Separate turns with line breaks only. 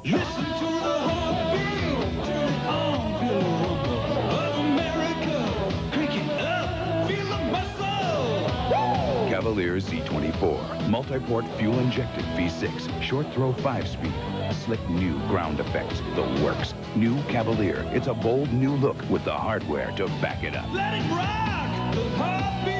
Listen to the heartbeat, turn on, feel the rumble of America. Crank it up, feel the muscle.
Cavalier Z24, multi-port fuel-injected V6, short-throw 5-speed, slick new ground effects, the works. New Cavalier, it's a bold new look with the hardware to back it up.
Let it rock, the heartbeat.